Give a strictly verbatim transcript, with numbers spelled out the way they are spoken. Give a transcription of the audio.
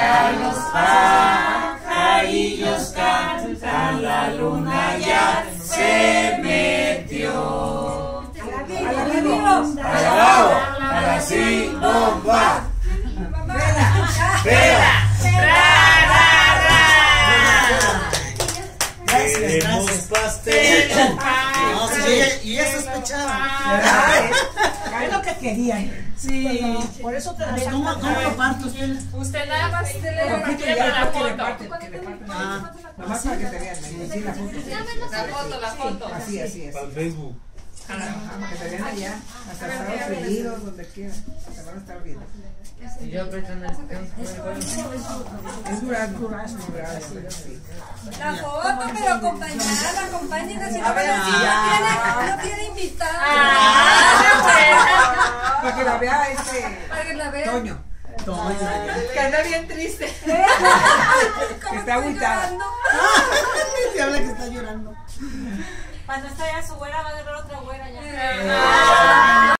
ya los pajarillos cantan, la luna ya se metió. A la lado, a la sin bomba. Espera. Queremos pastel. No, sí, y ella sospechaba. Es lo que querían. Sí. Por eso te ¿Cómo, cómo lo parto usted? Usted nada más le Poquito requiere ya, para la que le foto. parten, que le parten. Ah, Nomás para que te vean, así la foto. La foto, la foto. Así, así es. Para el Facebook. Ajá, que te vean allá, hasta Estados Unidos, donde quieran, te van a estar viendo. Y yo apretando el Es durazno, durazno, durazno, sí. La foto, pero acompañada, acompañen así. A ver, no sí. tiene, no tiene invitada. Para que la vea este Para que la vean. Toño, Que anda bien triste. que está agüitado. se habla que está llorando. Cuando está ya su güera va a agarrar otra güera ya. Ah.